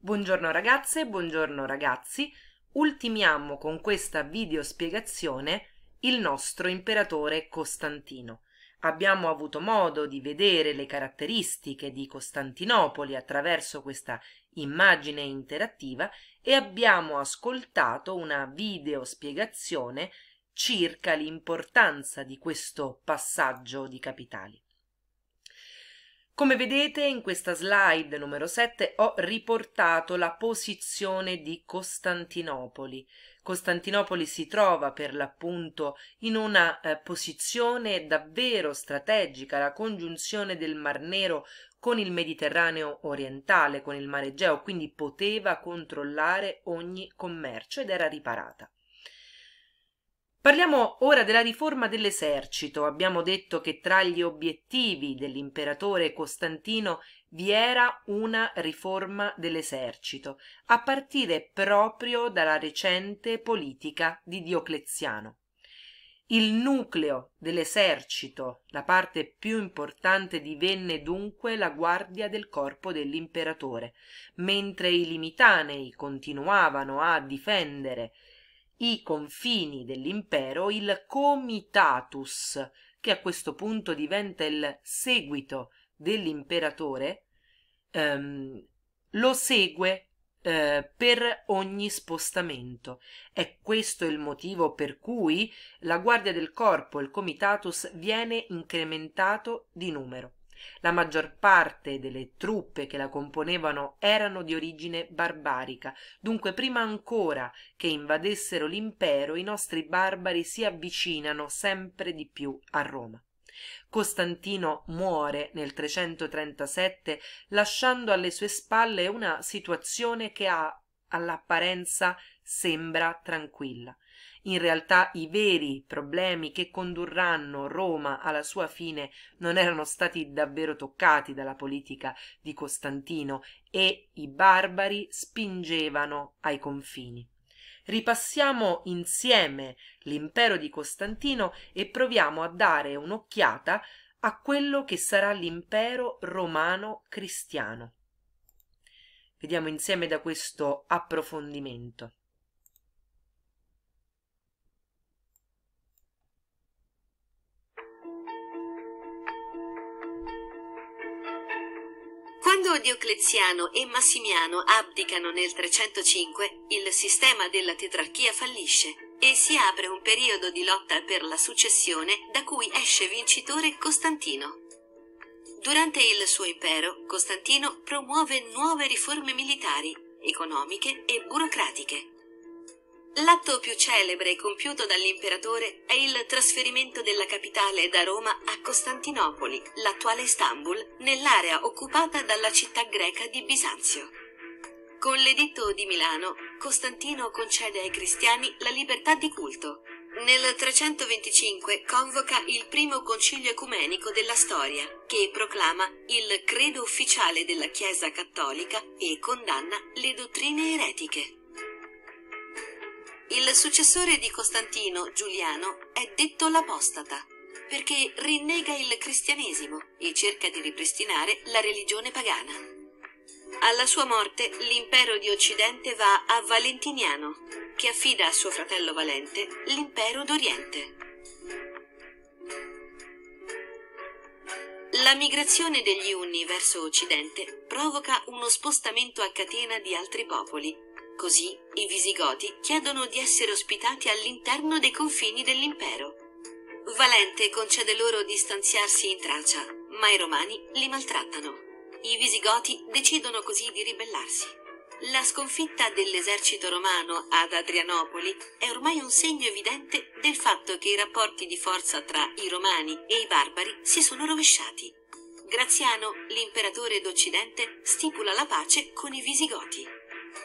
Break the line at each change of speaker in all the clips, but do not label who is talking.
Buongiorno ragazze, buongiorno ragazzi. Ultimiamo con questa video spiegazione il nostro imperatore Costantino. Abbiamo avuto modo di vedere le caratteristiche di Costantinopoli attraverso questa immagine interattiva e abbiamo ascoltato una video spiegazione circa l'importanza di questo passaggio di capitali. Come vedete in questa slide numero 7 ho riportato la posizione di Costantinopoli. Costantinopoli si trova per l'appunto in una posizione davvero strategica, la congiunzione del Mar Nero con il Mediterraneo orientale, con il Mare Egeo, quindi poteva controllare ogni commercio ed era riparata. Parliamo ora della riforma dell'esercito. Abbiamo detto che tra gli obiettivi dell'imperatore Costantino vi era una riforma dell'esercito, a partire proprio dalla recente politica di Diocleziano. Il nucleo dell'esercito, la parte più importante, divenne dunque la guardia del corpo dell'imperatore, mentre i limitanei continuavano a difendere i confini dell'impero, il comitatus, che a questo punto diventa il seguito dell'imperatore, lo segue per ogni spostamento. È questo il motivo per cui la guardia del corpo, il comitatus, viene incrementato di numero. La maggior parte delle truppe che la componevano erano di origine barbarica, dunque prima ancora che invadessero l'impero i nostri barbari si avvicinano sempre di più a Roma. Costantino muore nel 337 lasciando alle sue spalle una situazione che all'apparenza sembra tranquilla. In realtà i veri problemi che condurranno Roma alla sua fine non erano stati davvero toccati dalla politica di Costantino e i barbari spingevano ai confini. Ripassiamo insieme l'impero di Costantino e proviamo a dare un'occhiata a quello che sarà l'impero romano cristiano. Vediamo insieme da questo approfondimento.
Quando Diocleziano e Massimiano abdicano nel 305, il sistema della tetrarchia fallisce e si apre un periodo di lotta per la successione da cui esce vincitore Costantino. Durante il suo impero, Costantino promuove nuove riforme militari, economiche e burocratiche. L'atto più celebre compiuto dall'imperatore è il trasferimento della capitale da Roma a Costantinopoli, l'attuale Istanbul, nell'area occupata dalla città greca di Bisanzio. Con l'editto di Milano, Costantino concede ai cristiani la libertà di culto. Nel 325 convoca il primo concilio ecumenico della storia, che proclama il credo ufficiale della Chiesa cattolica e condanna le dottrine eretiche. Il successore di Costantino, Giuliano, è detto l'apostata, perché rinnega il cristianesimo e cerca di ripristinare la religione pagana. Alla sua morte l'impero di Occidente va a Valentiniano, che affida a suo fratello Valente l'impero d'Oriente. La migrazione degli Unni verso Occidente provoca uno spostamento a catena di altri popoli. Così i Visigoti chiedono di essere ospitati all'interno dei confini dell'impero. Valente concede loro di stanziarsi in Tracia, ma i Romani li maltrattano. I Visigoti decidono così di ribellarsi. La sconfitta dell'esercito romano ad Adrianopoli è ormai un segno evidente del fatto che i rapporti di forza tra i Romani e i barbari si sono rovesciati. Graziano, l'imperatore d'Occidente, stipula la pace con i Visigoti.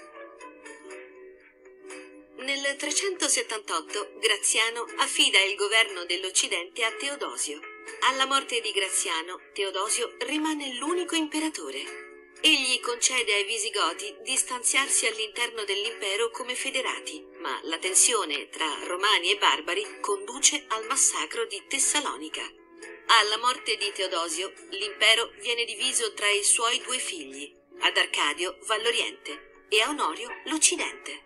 Nel 378 Graziano affida il governo dell'Occidente a Teodosio. Alla morte di Graziano, Teodosio rimane l'unico imperatore. Egli concede ai Visigoti di stanziarsi all'interno dell'impero come federati, ma la tensione tra romani e barbari conduce al massacro di Tessalonica. Alla morte di Teodosio, l'impero viene diviso tra i suoi due figli. Ad Arcadio va l'Oriente, e a Onorio l'Occidente.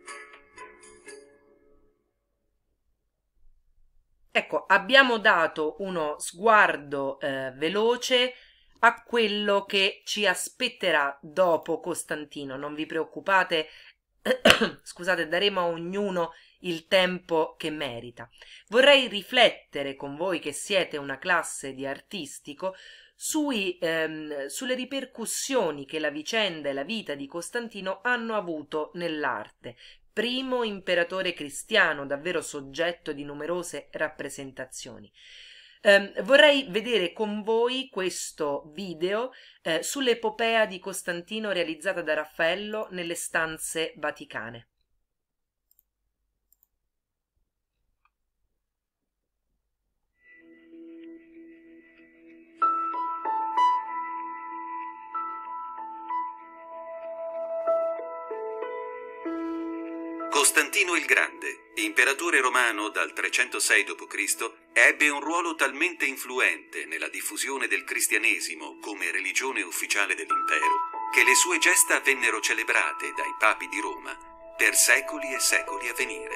Ecco, abbiamo dato uno sguardo veloce a quello che ci aspetterà dopo Costantino. Non vi preoccupate, scusate, daremo a ognuno il tempo che merita. Vorrei riflettere con voi, che siete una classe di artistico, sulle ripercussioni che la vicenda e la vita di Costantino hanno avuto nell'arte. Primo imperatore cristiano, davvero soggetto di numerose rappresentazioni. Vorrei vedere con voi questo video sull'epopea di Costantino realizzata da Raffaello nelle stanze vaticane.
Costantino il Grande, imperatore romano dal 306 d.C., ebbe un ruolo talmente influente nella diffusione del cristianesimo come religione ufficiale dell'impero che le sue gesta vennero celebrate dai papi di Roma per secoli e secoli a venire.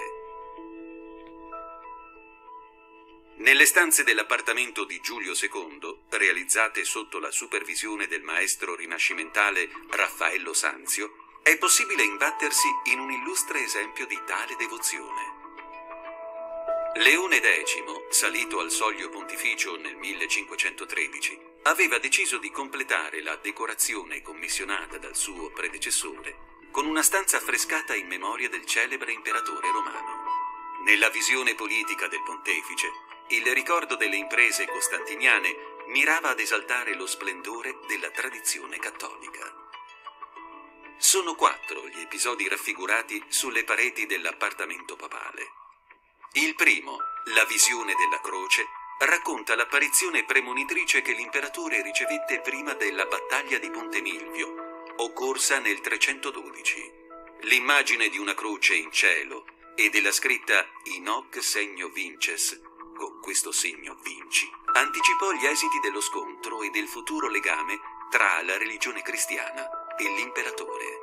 Nelle stanze dell'appartamento di Giulio II, realizzate sotto la supervisione del maestro rinascimentale Raffaello Sanzio, è possibile imbattersi in un illustre esempio di tale devozione. Leone X, salito al soglio pontificio nel 1513, aveva deciso di completare la decorazione commissionata dal suo predecessore con una stanza affrescata in memoria del celebre imperatore romano. Nella visione politica del pontefice, il ricordo delle imprese costantiniane mirava ad esaltare lo splendore della tradizione cattolica. Sono 4 gli episodi raffigurati sulle pareti dell'appartamento papale. Il primo, la visione della croce, racconta l'apparizione premonitrice che l'imperatore ricevette prima della battaglia di Ponte Milvio, occorsa nel 312. L'immagine di una croce in cielo e della scritta in hoc segno vinces, con questo segno vinci, anticipò gli esiti dello scontro e del futuro legame tra la religione cristiana e l'imperatore.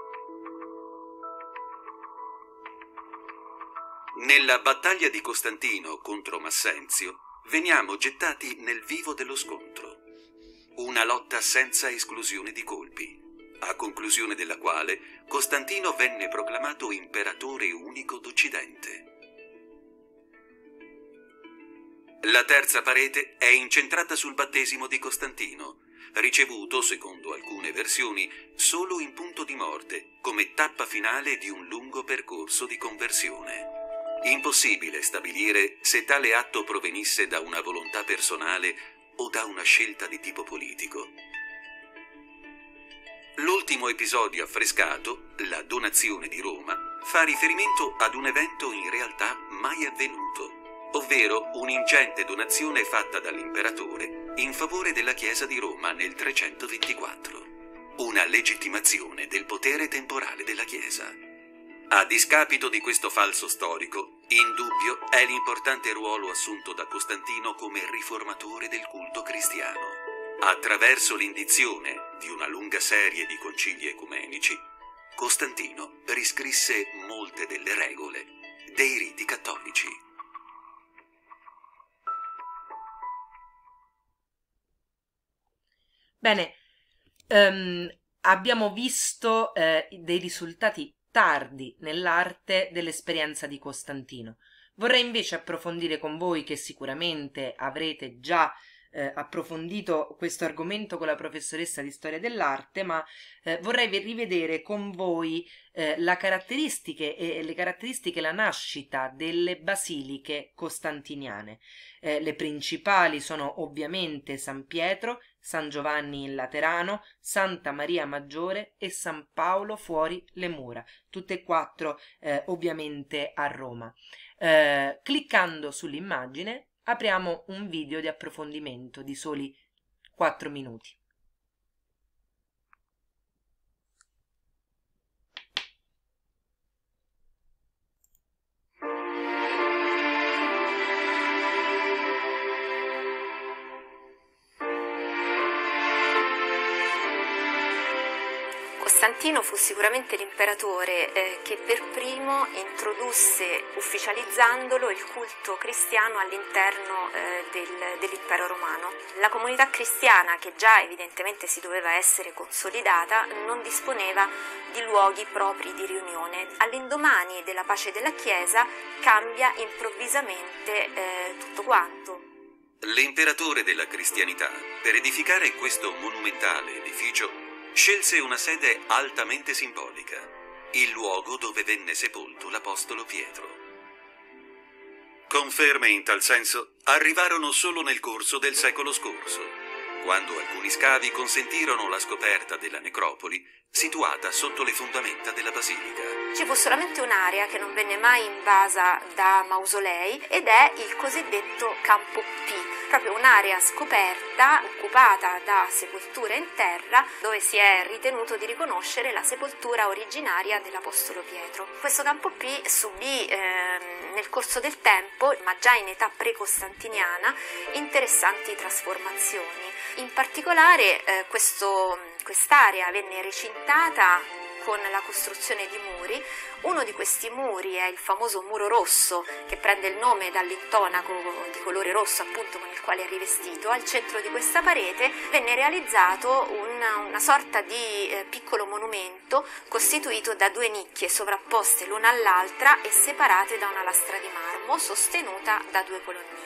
Nella battaglia di Costantino contro Massenzio veniamo gettati nel vivo dello scontro. Una lotta senza esclusione di colpi, a conclusione della quale Costantino venne proclamato imperatore unico d'Occidente. La terza parete è incentrata sul battesimo di Costantino, ricevuto, secondo alcune versioni, solo in punto di morte, come tappa finale di un lungo percorso di conversione. Impossibile stabilire se tale atto provenisse da una volontà personale o da una scelta di tipo politico. L'ultimo episodio affrescato, la donazione di Roma, fa riferimento ad un evento in realtà mai avvenuto, ovvero un'ingente donazione fatta dall'imperatore in favore della Chiesa di Roma nel 324. Una legittimazione del potere temporale della Chiesa. A discapito di questo falso storico, indubbio è l'importante ruolo assunto da Costantino come riformatore del culto cristiano. Attraverso l'indizione di una lunga serie di concili ecumenici, Costantino riscrisse molte delle regole dei riti cattolici.
Bene, abbiamo visto dei risultati tardi nell'arte dell'esperienza di Costantino. Vorrei invece approfondire con voi, che sicuramente avrete già approfondito questo argomento con la professoressa di storia dell'arte, ma vorrei rivedere con voi le caratteristiche e la nascita delle basiliche costantiniane. Le principali sono ovviamente San Pietro, San Giovanni in Laterano, Santa Maria Maggiore e San Paolo fuori le mura, tutte e 4 ovviamente a Roma. Cliccando sull'immagine apriamo un video di approfondimento di soli 4 minuti.
Costantino fu sicuramente l'imperatore che per primo introdusse, ufficializzandolo, il culto cristiano all'interno dell'impero romano. La comunità cristiana, che già evidentemente si doveva essere consolidata, non disponeva di luoghi propri di riunione. All'indomani della pace della Chiesa cambia improvvisamente tutto quanto.
L'imperatore della cristianità, per edificare questo monumentale edificio, scelse una sede altamente simbolica, il luogo dove venne sepolto l'apostolo Pietro. Conferme in tal senso arrivarono solo nel corso del secolo scorso, quando alcuni scavi consentirono la scoperta della necropoli situata sotto le fondamenta della basilica.
Ci fu solamente un'area che non venne mai invasa da mausolei ed è il cosiddetto Campo P, proprio un'area scoperta, occupata da sepolture in terra, dove si è ritenuto di riconoscere la sepoltura originaria dell'Apostolo Pietro. Questo Campo P subì nel corso del tempo, ma già in età pre-costantiniana, interessanti trasformazioni. In particolare quest'area venne recintata con la costruzione di muri. Uno di questi muri è il famoso muro rosso, che prende il nome dall'intonaco di colore rosso appunto con il quale è rivestito. Al centro di questa parete venne realizzato una sorta di piccolo monumento costituito da due nicchie sovrapposte l'una all'altra e separate da una lastra di marmo sostenuta da due colonnine.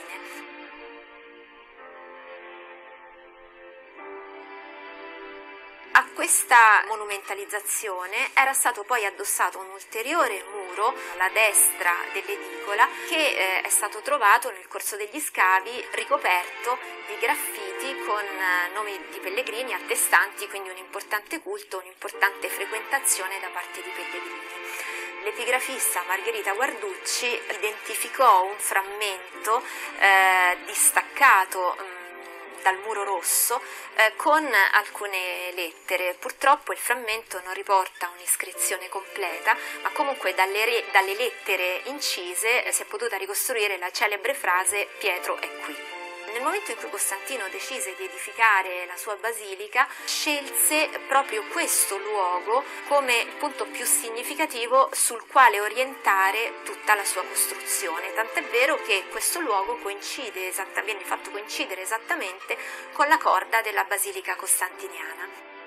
A questa monumentalizzazione era stato poi addossato un ulteriore muro alla destra dell'edicola che è stato trovato nel corso degli scavi ricoperto di graffiti con nomi di pellegrini attestanti quindi un importante culto, un'importante frequentazione da parte di pellegrini. L'epigrafista Margherita Guarducci identificò un frammento distaccato dal muro rosso con alcune lettere. Purtroppo il frammento non riporta un'iscrizione completa, ma comunque dalle lettere incise si è potuta ricostruire la celebre frase "Pietro è qui". Nel momento in cui Costantino decise di edificare la sua basilica, scelse proprio questo luogo come il punto più significativo sul quale orientare tutta la sua costruzione, tant'è vero che questo luogo viene fatto coincidere esattamente con la corda della basilica costantiniana.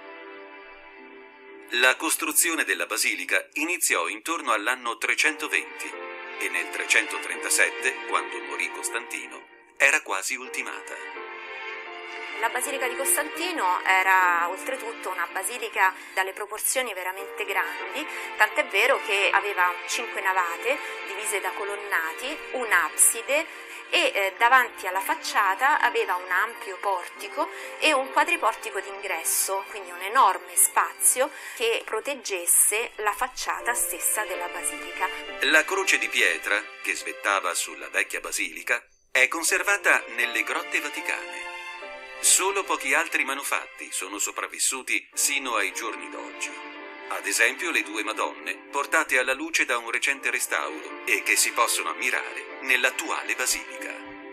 La costruzione della basilica iniziò intorno all'anno 320 e nel 337, quando morì Costantino, era quasi ultimata.
La basilica di Costantino era oltretutto una basilica dalle proporzioni veramente grandi, tant'è vero che aveva 5 navate divise da colonnati, un'abside e davanti alla facciata aveva un ampio portico e un quadriportico d'ingresso, quindi un enorme spazio che proteggesse la facciata stessa della basilica.
La croce di pietra, che svettava sulla vecchia basilica, è conservata nelle grotte vaticane. Solo pochi altri manufatti sono sopravvissuti sino ai giorni d'oggi. Ad esempio le due Madonne, portate alla luce da un recente restauro e che si possono ammirare nell'attuale basilica.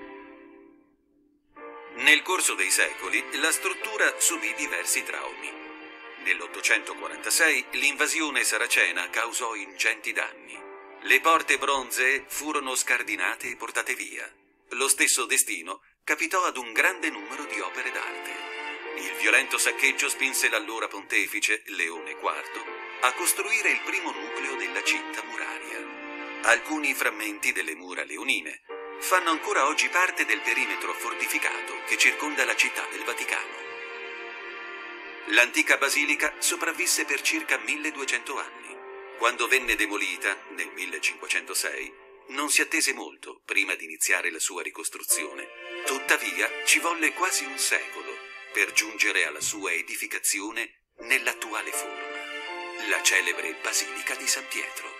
Nel corso dei secoli la struttura subì diversi traumi. Nell'846 l'invasione saracena causò ingenti danni. Le porte bronzee furono scardinate e portate via. Lo stesso destino capitò ad un grande numero di opere d'arte. Il violento saccheggio spinse l'allora pontefice, Leone IV, a costruire il primo nucleo della cinta muraria. Alcuni frammenti delle mura leonine fanno ancora oggi parte del perimetro fortificato che circonda la città del Vaticano. L'antica basilica sopravvisse per circa 1200 anni. Quando venne demolita, nel 1506, non si attese molto prima di iniziare la sua ricostruzione. Tuttavia, ci volle quasi un secolo per giungere alla sua edificazione nell'attuale forma, la celebre Basilica di San Pietro.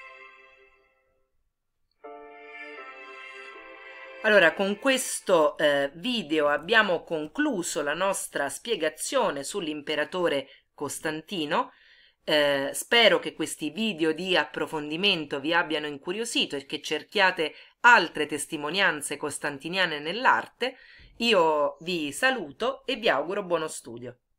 Allora, con questo video abbiamo concluso la nostra spiegazione sull'imperatore Costantino. Spero che questi video di approfondimento vi abbiano incuriosito e che cerchiate altre testimonianze costantiniane nell'arte. Io vi saluto e vi auguro buono studio.